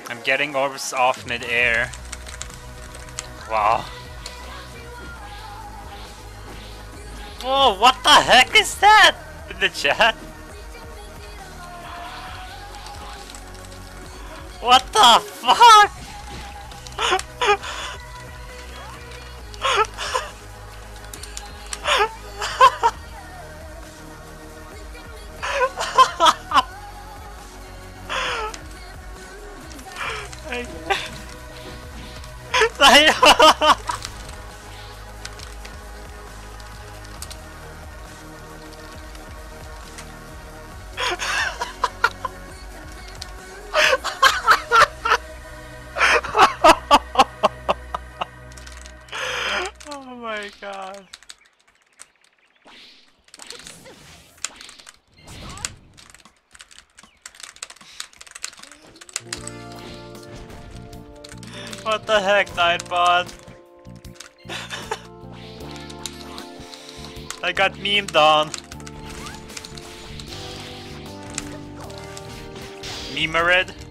I'm getting orbs off mid-air. Wow. Whoa, what the heck is that? In the chat? What the fuck? Oh my god. What the heck, Nightbot? I got memed on. Memered?